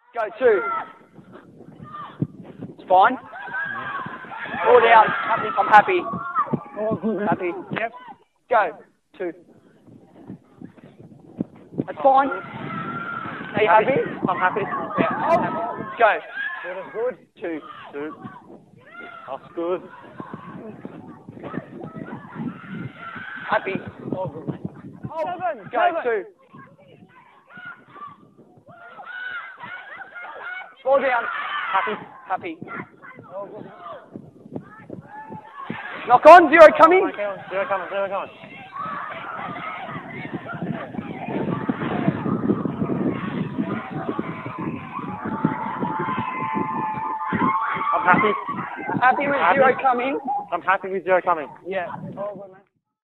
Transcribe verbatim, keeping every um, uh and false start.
Go, two. It's fine. Four down. I'm happy. Happy. Yep. Go, two. That's fine. Are you happy? I'm happy. Yeah. Oh. Go. That's good. Two. Two. That's good. Happy. Oh, good, mate. Oh. Seven. Go, Seven. Two. Four down. Happy. Happy. Oh, good. Knock on. Zero coming. Okay, on. Zero coming. Zero coming. I'm happy. Happy with happy. zero coming? I'm happy with zero coming. Yeah. Oh, good, man.